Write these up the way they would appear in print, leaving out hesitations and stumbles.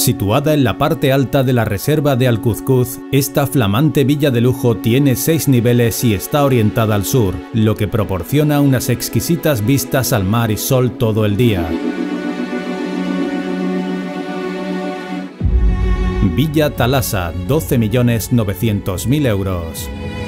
Situada en la parte alta de la reserva de Alcuzcuz, esta flamante villa de lujo tiene 6 niveles y está orientada al sur, lo que proporciona unas exquisitas vistas al mar y sol todo el día. Villa Thalassa, 12.900.000 euros.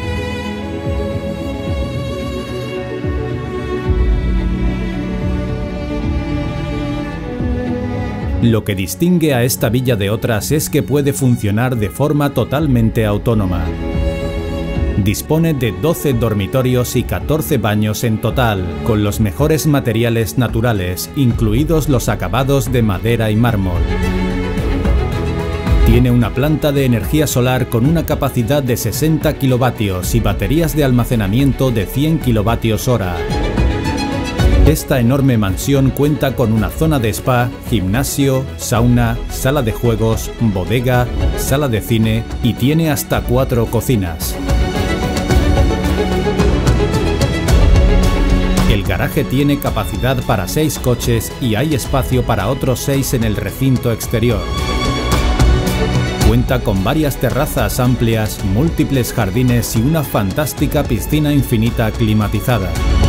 Lo que distingue a esta villa de otras es que puede funcionar de forma totalmente autónoma. Dispone de 12 dormitorios y 14 baños en total, con los mejores materiales naturales, incluidos los acabados de madera y mármol. Tiene una planta de energía solar con una capacidad de 60 kilovatios y baterías de almacenamiento de 100 kilovatios hora. Esta enorme mansión cuenta con una zona de spa, gimnasio, sauna, sala de juegos, bodega, sala de cine y tiene hasta 4 cocinas. El garaje tiene capacidad para 6 coches y hay espacio para otros 6 en el recinto exterior. Cuenta con varias terrazas amplias, múltiples jardines y una fantástica piscina infinita climatizada.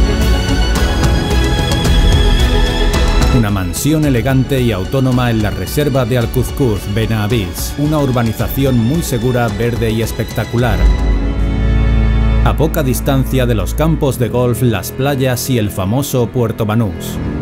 Una mansión elegante y autónoma en la reserva de Alcuzcuz, Benavís, una urbanización muy segura, verde y espectacular. A poca distancia de los campos de golf, las playas y el famoso Puerto Banús.